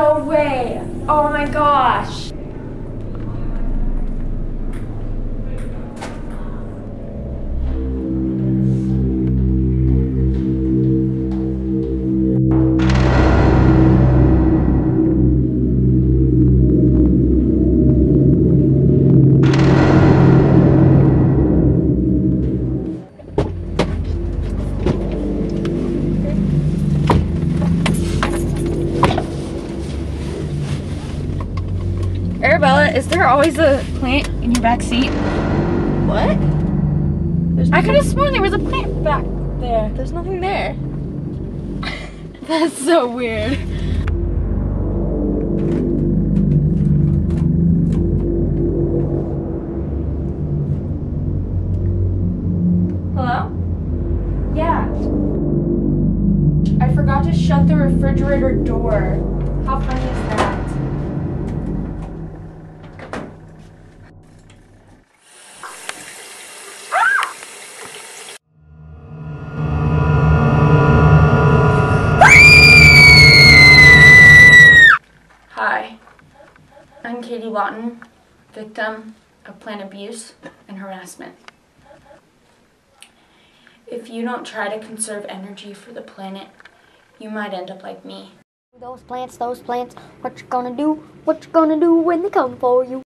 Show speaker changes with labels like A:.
A: No way. Oh my gosh.
B: Arabella, is there always a plant in your back seat?
C: What?
B: I could have sworn there was a plant back there.
C: There's nothing there.
B: That's so weird. Hello? Yeah. I forgot to shut the refrigerator door. How funny is that? Hi, I'm Katie Lawton, victim of plant abuse and harassment. If you don't try to conserve energy for the planet, you might end up like me.
D: Those plants, what you gonna do when they come for you?